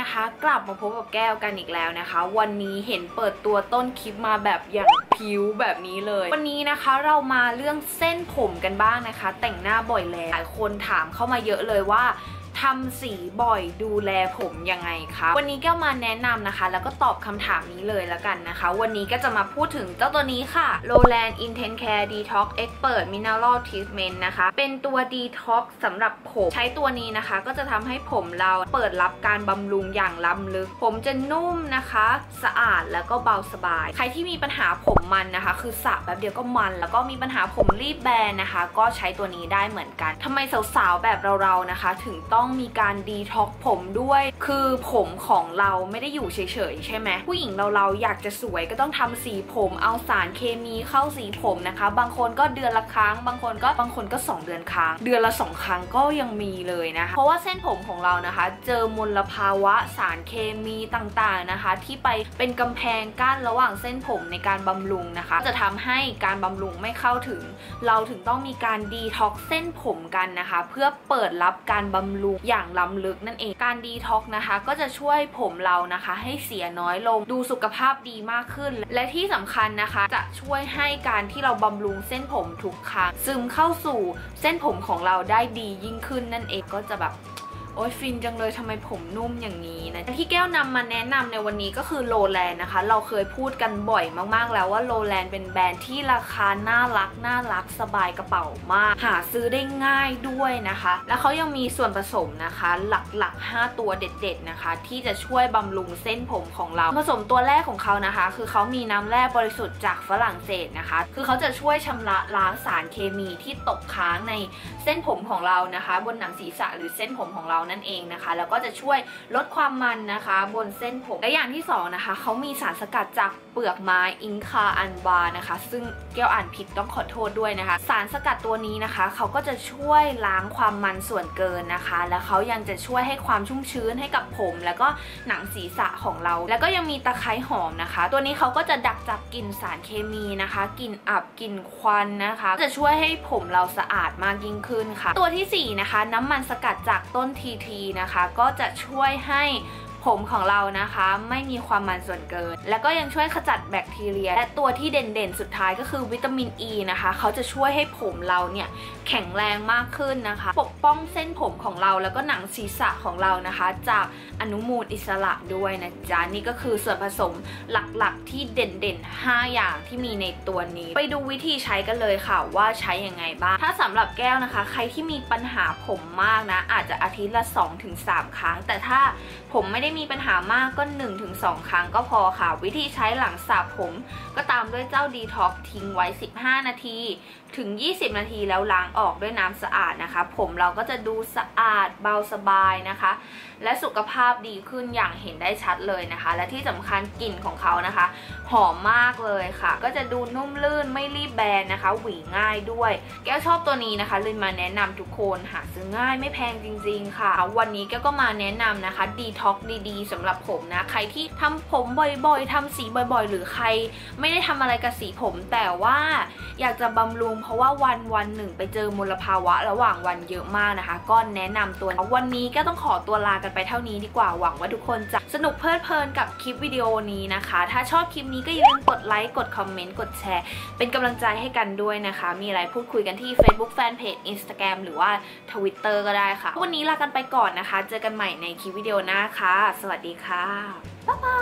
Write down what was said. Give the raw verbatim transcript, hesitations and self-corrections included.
นะคะกลับมาพบกับแก้วกันอีกแล้วนะคะวันนี้เห็นเปิดตัวต้นคลิปมาแบบอย่างผิวแบบนี้เลยวันนี้นะคะเรามาเรื่องเส้นผมกันบ้างนะคะแต่งหน้าบ่อยแล้วหลายคนถามเข้ามาเยอะเลยว่าทำสีบ่อยดูแลผมยังไงคะวันนี้แก้วมาแนะนำนะคะแล้วก็ตอบคำถามนี้เลยแล้วกันนะคะวันนี้ก็จะมาพูดถึงเจ้าตัวนี้ค่ะ Lowland Intense Care Detox Expert Mineral Treatment นะคะเป็นตัว Detox สำหรับผมใช้ตัวนี้นะคะก็จะทำให้ผมเราเปิดรับการบำรุงอย่างล้ำลึกผมจะนุ่มนะคะสะอาดแล้วก็เบาสบายใครที่มีปัญหาผมมันนะคะคือสระแป๊บเดียวก็มันแล้วก็มีปัญหาผมรีบแบนนะคะก็ใช้ตัวนี้ได้เหมือนกันทำไมสาวๆแบบเราๆนะคะถึงต้องมีการดีท็อกผมด้วยคือผมของเราไม่ได้อยู่เฉยๆใช่ไหมผู้หญิงเราเราอยากจะสวยก็ต้องทำสีผมเอาสารเคมีเข้าสีผมนะคะบางคนก็เดือนละครั้งบางคนก็บางคนก็สองเดือนครั้งเดือนละสองครั้งก็ยังมีเลยนะคะเพราะว่าเส้นผมของเรานะคะเจอมลภาวะสารเคมีต่างๆนะคะที่ไปเป็นกำแพงกั้นระหว่างเส้นผมในการบำรุงนะคะจะทำให้การบำรุงไม่เข้าถึงเราถึงต้องมีการดีท็อกเส้นผมกันนะคะเพื่อเปิดรับการบำรุงอย่างล้ำลึกนั่นเองการดีท็อกนะคะก็จะช่วยผมเรานะคะให้เสียน้อยลงดูสุขภาพดีมากขึ้นและที่สำคัญนะคะจะช่วยให้การที่เราบำรุงเส้นผมทุกครั้งซึมเข้าสู่เส้นผมของเราได้ดียิ่งขึ้นนั่นเองก็จะแบบโอ้ยฟินจังเลยทำไมผมนุ่มอย่างนี้นะที่แก้วนำมาแนะนำในวันนี้ก็คือ Lowland นะคะเราเคยพูดกันบ่อยมากๆแล้วว่า Lowland เป็นแบรนด์ที่ราคาน่ารักน่ารักสบายกระเป๋ามากหาซื้อได้ง่ายด้วยนะคะแล้วเขายังมีส่วนผสมนะคะหลักๆห้าตัวเด็ดๆนะคะที่จะช่วยบำรุงเส้นผมของเราผสมตัวแรกของเขานะคะคือเขามีน้ำแร่บริสุทธิ์จากฝรั่งเศสนะคะคือเขาจะช่วยชำระล้างสารเคมีที่ตกค้างในเส้นผมของเรานะคะบนหนังศีรษะหรือเส้นผมของเรานั่นเองนะคะแล้วก็จะช่วยลดความมันนะคะบนเส้นผมและอย่างที่สองนะคะเขามีสารสกัดจากเปลือกไม้อินคาอันบานะคะซึ่งแก้วอ่านผิดต้องขอโทษด้วยนะคะสารสกัดตัวนี้นะคะเขาก็จะช่วยล้างความมันส่วนเกินนะคะแล้วเขายังจะช่วยให้ความชุ่มชื้นให้กับผมแล้วก็หนังศีรษะของเราแล้วก็ยังมีตะไคร้หอมนะคะตัวนี้เขาก็จะดักจับกลิ่นสารเคมีนะคะกลิ่นอับกลิ่นควันนะคะจะช่วยให้ผมเราสะอาดมากยิ่งขึ้นค่ะตัวที่สี่นะคะน้ำมันสกัดจากต้นทีทีนะคะก็จะช่วยให้ผมของเรานะคะไม่มีความมันส่วนเกินแล้วก็ยังช่วยขจัดแบคทีเรียและตัวที่เด่นๆสุดท้ายก็คือวิตามินอ e นะคะเขาจะช่วยให้ผมเราเนี่ยแข็งแรงมากขึ้นนะคะปกป้องเส้นผมของเราแล้วก็หนังศีรษะของเรานะคะจากอนุมูลอิสระด้วยนะจ๊ะนี่ก็คือส่วนผสมหลักๆที่เด่นๆห้าอย่างที่มีในตัวนี้ไปดูวิธีใช้กันเลยค่ะว่าใช้ยังไงบ้างถ้าสำหรับแก้วนะคะใครที่มีปัญหาผมมากนะอาจจะอาทิตย์ละ สองถึงสาม ครั้งแต่ถ้าผมไม่ได้มีปัญหามากก็ หนึ่งถึงสอง ครั้งก็พอค่ะวิธีใช้หลังสระผมก็ตามด้วยเจ้าดีท็อกทิ้งไว้สิบห้านาทีถึงยี่สิบนาทีแล้วล้างออกด้วยน้ำสะอาดนะคะผมเราก็จะดูสะอาดเบาสบายนะคะและสุขภาพดีขึ้นอย่างเห็นได้ชัดเลยนะคะและที่สำคัญกลิ่นของเขานะคะหอมมากเลยค่ะก็จะดูนุ่มลื่นไม่รีบแบนนะคะหวีง่ายด้วยแก้วชอบตัวนี้นะคะเลยมาแนะนำทุกคนหาซื้อง่ายไม่แพงจริงๆค่ะวันนี้แก้วก็มาแนะนำนะคะดีท็อกดีๆสำหรับผมนะใครที่ทำผมบ่อยๆทำสีบ่อยๆหรือใครไม่ได้ทำอะไรกับสีผมแต่ว่าอยากจะบำรุงเพราะว่าวันวันหนึ่งไปเจอมลภาวะระหว่างวันเยอะมากนะคะก็แนะนำตัววันนี้ก็ต้องขอตัวลากันไปเท่านี้ดีกว่าหวังว่าทุกคนจะสนุกเพลิดเพลินกับคลิปวิดีโอนี้นะคะถ้าชอบคลิปนี้ก็อย่าลืมกดไลค์กดคอมเมนต์กดแชร์เป็นกำลังใจให้กันด้วยนะคะมีอะไรพูดคุยกันที่ Facebook Fanpage Instagram หรือว่า Twitter ก็ได้ค่ะวันนี้ลากันไปก่อนนะคะเจอกันใหม่ในคลิปวิดีโอหน้าค่ะสวัสดีค่ะบ๊ายบาย